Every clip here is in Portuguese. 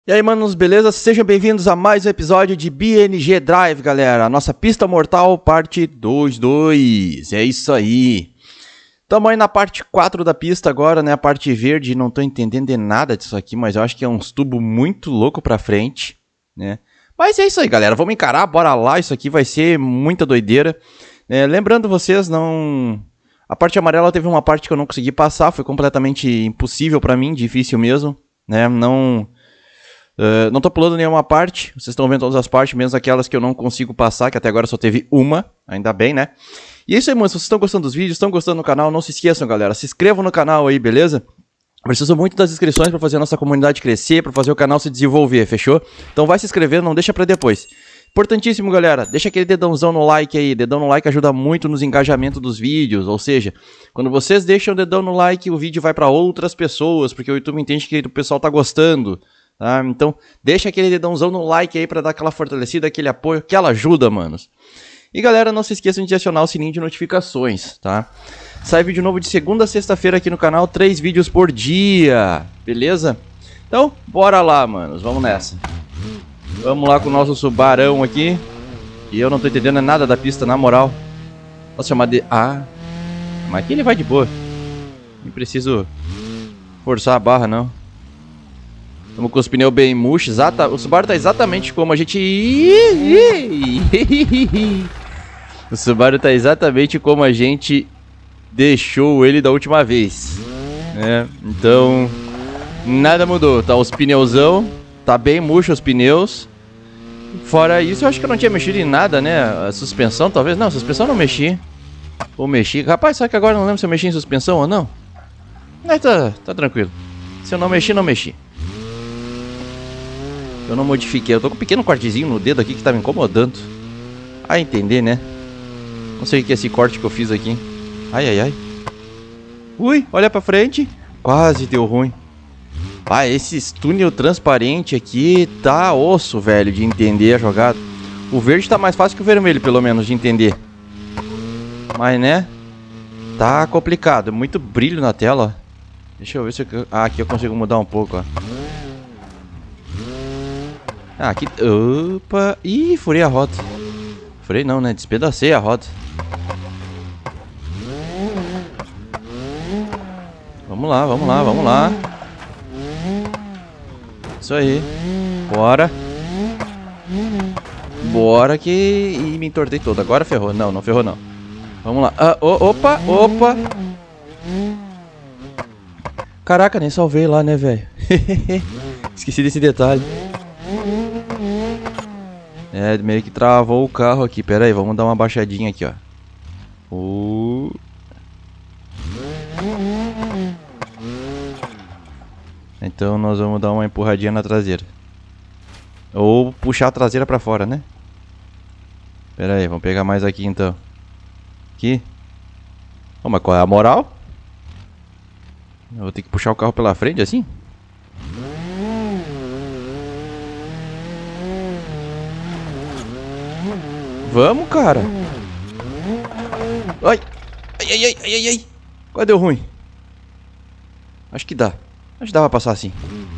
E aí, manos, beleza? Sejam bem-vindos a mais um episódio de BNG Drive, galera. A nossa pista mortal, parte 2.2. É isso aí. Tamo aí na parte 4 da pista agora, né? A parte verde, não tô entendendo de nada disso aqui, mas eu acho que é uns tubos muito louco pra frente, né? Mas é isso aí, galera. Vamos encarar, bora lá. Isso aqui vai ser muita doideira. Lembrando vocês, não... A parte amarela teve uma parte que eu não consegui passar, foi completamente impossível pra mim, difícil mesmo, né? Não tô pulando nenhuma parte, vocês estão vendo todas as partes, menos aquelas que eu não consigo passar, que até agora só teve uma, ainda bem, né? E é isso aí, mano, se vocês estão gostando dos vídeos, estão gostando do canal, não se esqueçam, galera, se inscrevam no canal aí, beleza? Preciso muito das inscrições para fazer a nossa comunidade crescer, para fazer o canal se desenvolver, fechou? Então vai se inscrevendo, não deixa pra depois. Importantíssimo, galera, deixa aquele dedãozão no like aí, dedão no like ajuda muito nos engajamentos dos vídeos, ou seja, quando vocês deixam o dedão no like, o vídeo vai para outras pessoas, porque o YouTube entende que o pessoal tá gostando. Tá? Então, deixa aquele dedãozão no like aí pra dar aquela fortalecida, aquele apoio, aquela ajuda, manos. E galera, não se esqueçam de acionar o sininho de notificações, tá? Sai vídeo novo de segunda a sexta-feira aqui no canal, 3 vídeos por dia, beleza? Então, bora lá, manos, vamos nessa. Vamos lá com o nosso Subarão aqui. E eu não tô entendendo nada da pista, na moral. Posso chamar de... Ah, mas aqui ele vai de boa. Não preciso forçar a barra, não. Estamos com os pneus bem murchos. O Subaru tá exatamente como a gente... O Subaru tá exatamente como a gente deixou ele da última vez, né? Então, nada mudou. Tá os pneuzão. Tá bem murcho os pneus. Fora isso, eu acho que eu não tinha mexido em nada, né? A suspensão, talvez. Não, a suspensão eu não mexi. Ou mexi. Rapaz, só que agora eu não lembro se eu mexi em suspensão ou não. Mas tá tranquilo. Se eu não mexi, não mexi. Eu não modifiquei, eu tô com um pequeno cortezinho no dedo aqui que tá me incomodando. A entender, né? Não sei o que é esse corte que eu fiz aqui. Ai, ai, ai. Ui, olha pra frente. Quase deu ruim. Ah, esse túnel transparente aqui tá osso, velho, de entender a jogada. O verde tá mais fácil que o vermelho, pelo menos, de entender. Mas, né? Tá complicado, muito brilho na tela. Deixa eu ver se eu... Ah, aqui eu consigo mudar um pouco, ó. Ah, aqui... Opa! Ih, furei a roda. Furei não, né? Despedacei a roda. Vamos lá, vamos lá, vamos lá. Isso aí. Bora. Bora que... Ih, me entortei todo. Agora ferrou. Não, não ferrou não. Vamos lá. Ah, opa, opa. Caraca, nem salvei lá, né, velho? Esqueci desse detalhe. É, meio que travou o carro aqui. Pera aí, vamos dar uma baixadinha aqui, ó. Então nós vamos dar uma empurradinha na traseira. Ou puxar a traseira pra fora, né? Pera aí, vamos pegar mais aqui então. Aqui. Oh, mas qual é a moral? Eu vou ter que puxar o carro pela frente assim? Vamos, cara. Ai. Ai, ai, ai, ai, ai. Qual deu ruim? Acho que dá. Acho que dá pra passar assim.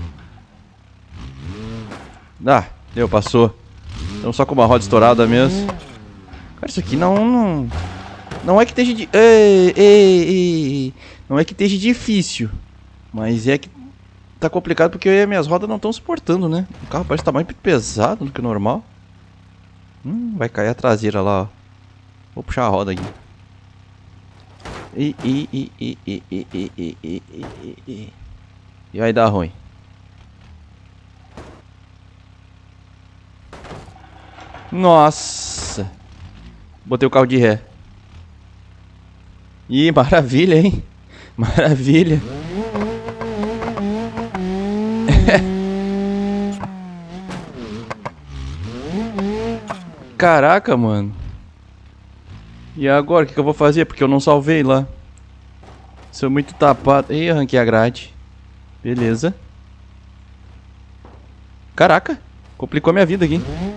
Dá. Deu, passou. Então só com uma roda estourada mesmo. Cara, isso aqui não é que esteja de... Ei. Não é que esteja difícil. Mas é que tá complicado porque minhas rodas não estão suportando, né? O carro parece que tá mais pesado do que o normal. Vai cair a traseira lá, ó. Vou puxar a roda aqui. E vai dar ruim. Nossa. Botei o carro de ré. Ih, maravilha, hein? Maravilha. Caraca, mano. E agora, o que eu vou fazer? Porque eu não salvei lá. Sou muito tapado. Ih, arranquei a grade. Beleza. Caraca. Complicou minha vida aqui.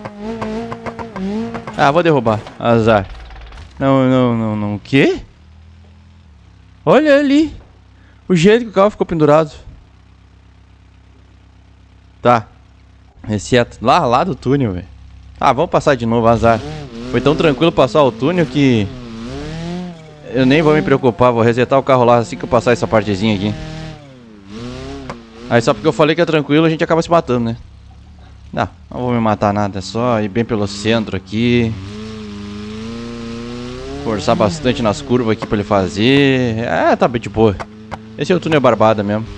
Ah, vou derrubar. Azar. Não. O quê? Olha ali. O jeito que o carro ficou pendurado. Tá. Exceto lá do túnel, velho. Ah, vamos passar de novo, azar. Foi tão tranquilo passar o túnel que eu nem vou me preocupar. Vou resetar o carro lá assim que eu passar essa partezinha aqui. Aí só porque eu falei que é tranquilo a gente acaba se matando, né? Não vou me matar nada. É só ir bem pelo centro aqui. Forçar bastante nas curvas aqui pra ele fazer. Tá bem de boa. Esse é o túnel Barbada mesmo.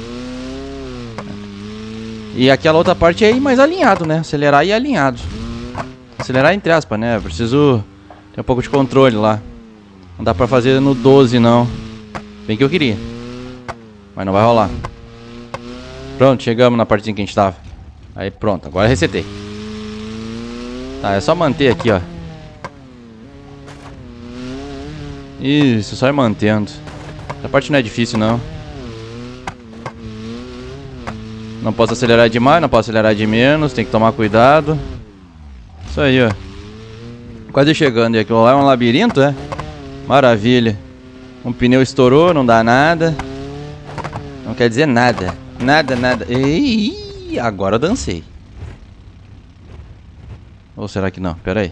E aquela outra parte é ir mais alinhado, né? Acelerar e ir alinhado. Acelerar entre aspas, né? Eu preciso ter um pouco de controle lá. Não dá pra fazer no 12, não. Bem que eu queria. Mas não vai rolar. Pronto, chegamos na partezinha que a gente tava. Aí pronto, agora resetei. Tá, é só manter aqui, ó. Isso, só ir mantendo. Essa parte não é difícil, não. Não posso acelerar demais, não posso acelerar de menos. Tem que tomar cuidado. Isso aí, ó. Quase chegando. E aquilo lá é um labirinto, é? Maravilha. Um pneu estourou, não dá nada. Não quer dizer nada. Nada. Ei, agora eu dancei. Ou será que não? Pera aí.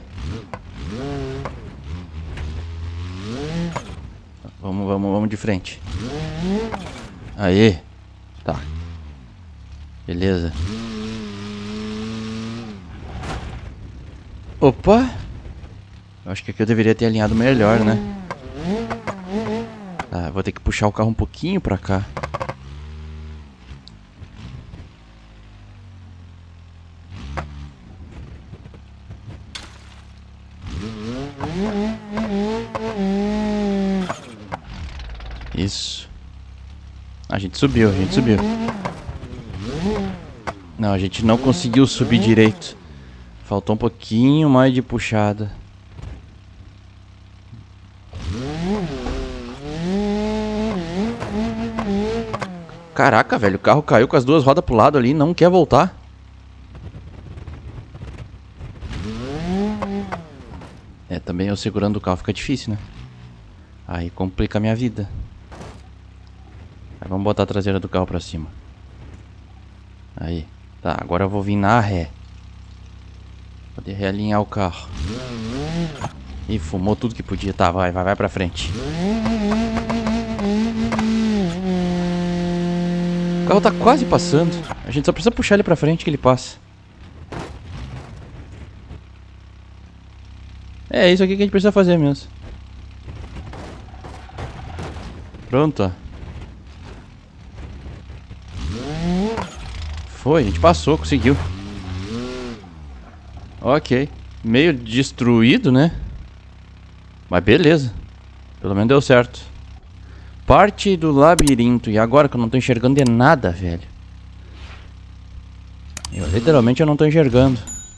Vamos de frente. Aí. Tá. Beleza. Opa. Eu acho que aqui eu deveria ter alinhado melhor, né? Tá, vou ter que puxar o carro um pouquinho pra cá. Isso. A gente subiu. Não, a gente não conseguiu subir direito. Faltou um pouquinho mais de puxada. Caraca, velho, o carro caiu com as duas rodas pro lado ali e não quer voltar. Também eu segurando o carro fica difícil, né? Aí complica a minha vida. Aí vamos botar a traseira do carro pra cima. Aí. Tá, agora eu vou vir na ré. Poder realinhar o carro. Ih, fumou tudo que podia. Tá, vai pra frente. O carro tá quase passando. A gente só precisa puxar ele pra frente que ele passa. É isso aqui que a gente precisa fazer mesmo. Pronto, ó. Foi, a gente passou, conseguiu. Ok. Meio destruído, né? Mas beleza. Pelo menos deu certo. Parte do labirinto. E agora que eu não tô enxergando de nada, velho. Literalmente eu não tô enxergando.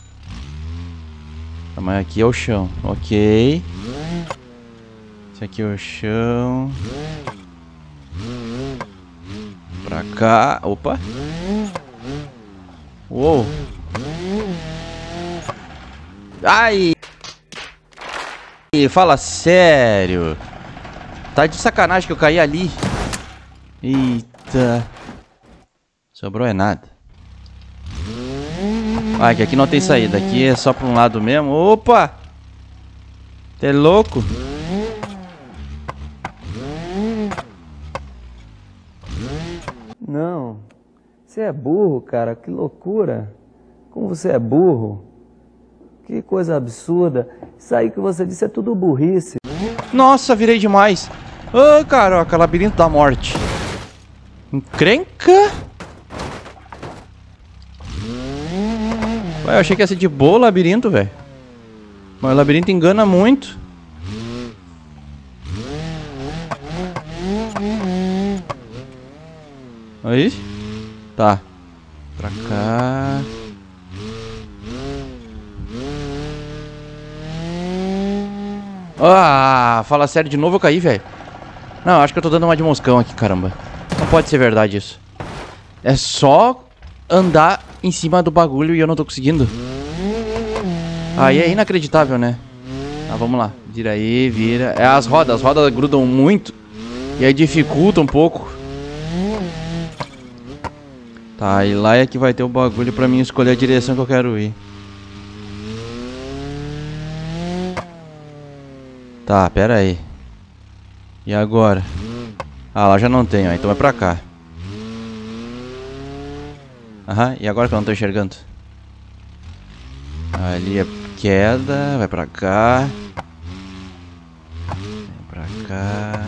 Mas aqui é o chão. Ok. Esse aqui é o chão. Pra cá. Opa. Uou. Ai. Fala sério. Tá de sacanagem que eu caí ali. Eita. Sobrou é nada. Ah, que aqui não tem saída. Aqui é só pra um lado mesmo. Opa. Você é louco? Não. Você é burro, cara. Que loucura. Como você é burro. Que coisa absurda. Isso aí que você disse é tudo burrice. Nossa, virei demais. Ah, caraca, labirinto da morte. Encrenca? Ué, eu achei que ia ser de boa o labirinto, velho. Mas o labirinto engana muito. Aí? Tá. Pra cá. Ah, fala sério, de novo eu caí, velho. Não, acho que eu tô dando uma de moscão aqui, caramba. Não pode ser verdade isso. É só andar em cima do bagulho e eu não tô conseguindo. Aí é inacreditável, né? Tá, vamos lá. Vira aí, vira. É as rodas grudam muito. E aí dificulta um pouco. Tá, e lá é que vai ter o bagulho pra mim escolher a direção que eu quero ir. Tá, pera aí. E agora? Ah, lá já não tem, ó. Então vai pra cá. Aham, e agora que eu não tô enxergando? Ali é queda, vai pra cá. Vem pra cá.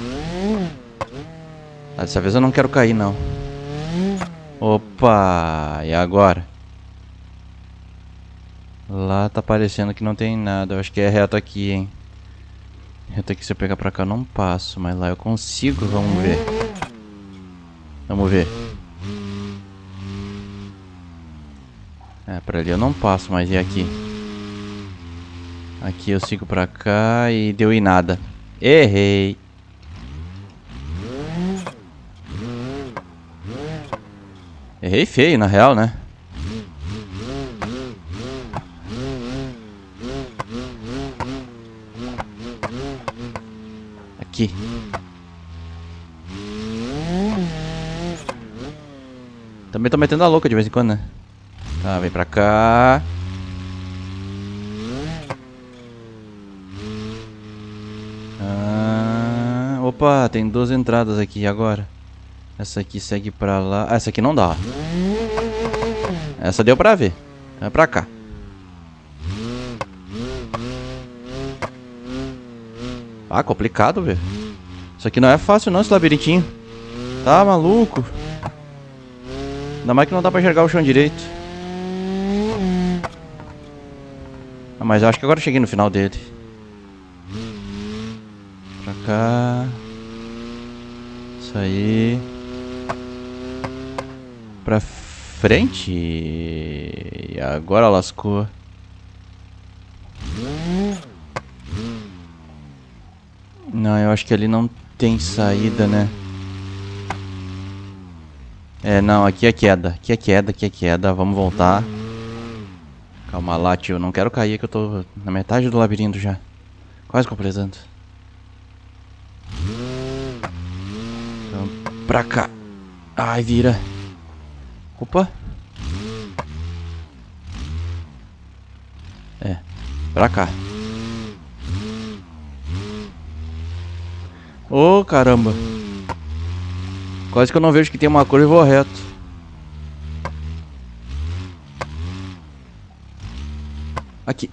Ah, dessa vez eu não quero cair, não. Opa, e agora? Lá tá parecendo que não tem nada. Eu acho que é reto aqui, hein. Reto aqui, se eu pegar pra cá eu não passo. Mas lá eu consigo, vamos ver. Vamos ver. É, pra ali eu não passo, mas e aqui? Aqui eu sigo pra cá e deu em nada. Errei. Errei feio, na real, né? Aqui. Também tô metendo a louca de vez em quando, né? Tá, vem pra cá. Opa, tem duas entradas aqui agora. Essa aqui segue pra lá. Ah, essa aqui não dá. Essa deu pra ver. Vai pra cá. Ah, complicado, velho. Isso aqui não é fácil não, esse labirintinho. Tá maluco? Ainda mais que não dá pra enxergar o chão direito. Ah, mas eu acho que agora eu cheguei no final dele. Pra cá. Isso aí. Pra frente. E agora lascou. Não, eu acho que ali não tem saída, né? É, não, aqui é queda. Aqui é queda, aqui é queda. Vamos voltar. Calma lá, tio. Não quero cair que eu tô na metade do labirinto já. Quase completando. Então, pra cá. Ai, vira. Opa. É, pra cá. Ô, caramba. Quase que eu não vejo que tem uma cor e vou reto. Aqui.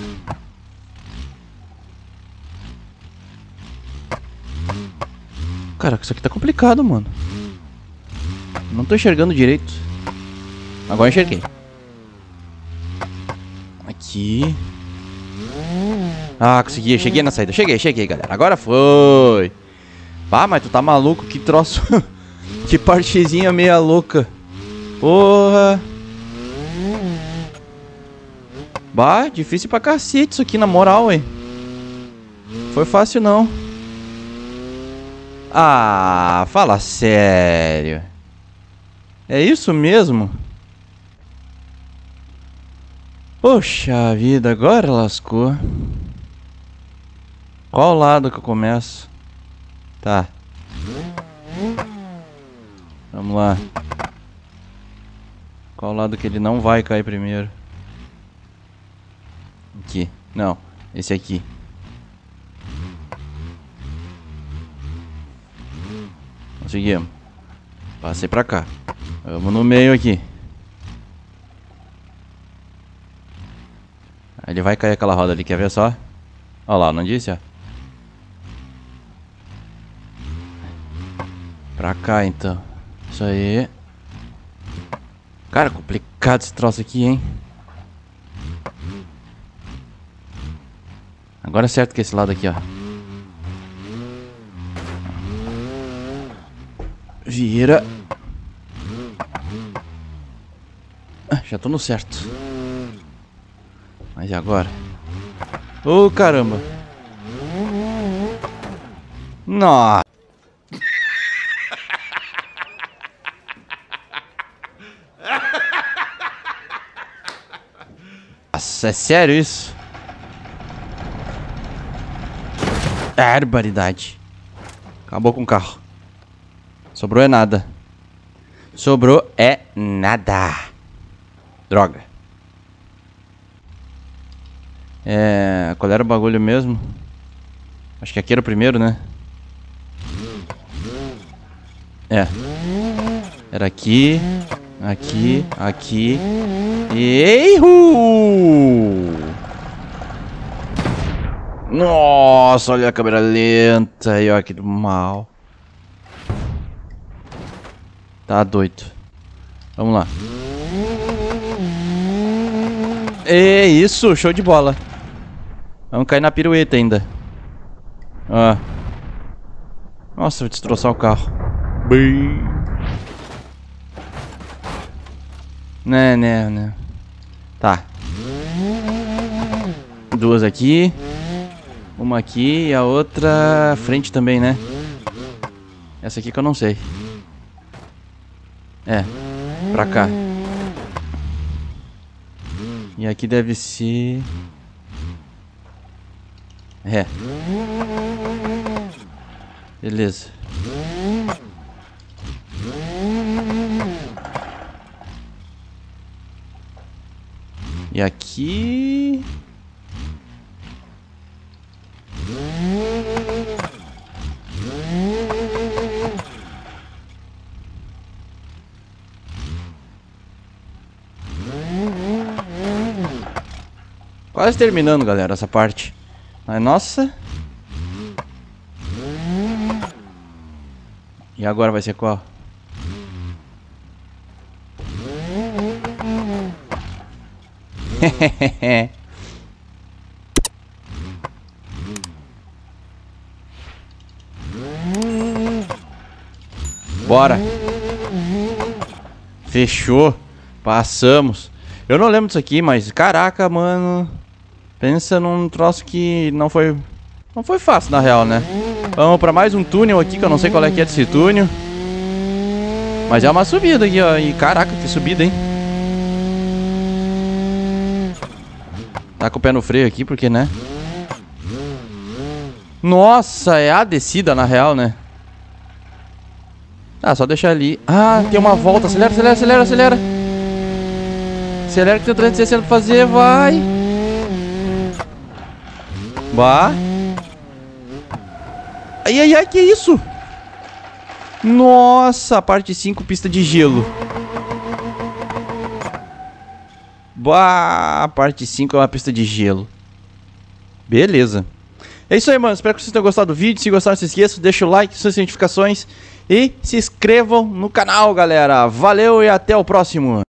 Caraca, isso aqui tá complicado, mano. Não tô enxergando direito. Agora enxerguei. Aqui. Ah, consegui. Cheguei na saída. Cheguei, galera. Agora foi. Ah, mas tu tá maluco? Que troço. Que partezinha meia louca. Porra. Bah, difícil pra cacete isso aqui, na moral, hein. Foi fácil, não. Ah, fala sério. É isso mesmo? Poxa vida, agora lascou. Qual lado que eu começo? Tá. Vamos lá. Qual lado que ele não vai cair primeiro? Aqui. Não, esse aqui. Conseguimos. Passei pra cá. Vamos no meio aqui. Ele vai cair aquela roda ali, quer ver só? Olha lá, não disse, ó. Pra cá, então. Isso aí. Cara, complicado esse troço aqui, hein? Agora é certo que é esse lado aqui, ó. Vira. Ah, já tô no certo. Mas e agora? Ô, caramba. Nossa. Nossa, é sério isso? Barbaridade. Acabou com o carro. Sobrou é nada. Sobrou é nada. Droga. Qual era o bagulho mesmo? Acho que aqui era o primeiro, né? Era aqui. Aqui. Aqui. Erro! Nossa, olha a câmera lenta aí, ó, que mal. Tá doido. Vamos lá. É isso, show de bola. Vamos cair na pirueta ainda. Ó. Nossa, vou destroçar o carro. Bem. Né. Tá. Duas aqui. Uma aqui e a outra frente também, né? Essa aqui que eu não sei. Pra cá. E aqui deve ser... Beleza. E aqui... Quase terminando, galera, essa parte. Mas, nossa. E agora vai ser qual? Bora. Fechou. Passamos. Eu não lembro disso aqui, mas caraca, mano. Pensa num troço que não foi fácil, na real, né? Vamos pra mais um túnel aqui, que eu não sei qual é que é desse túnel. Mas é uma subida aqui, ó. E caraca, que subida, hein? Tá com o pé no freio aqui, porque, né? Nossa, é a descida, na real, né? Ah, só deixar ali. Ah, tem uma volta. Acelera. Acelera que tem 360 pra fazer, vai. Bah. Ai, que isso? Nossa, parte 5, pista de gelo. Bah, parte 5 é uma pista de gelo. Beleza. É isso aí, mano. Espero que vocês tenham gostado do vídeo. Se gostaram, não se esqueçam, deixa o like, suas notificações e se inscrevam no canal, galera. Valeu e até o próximo.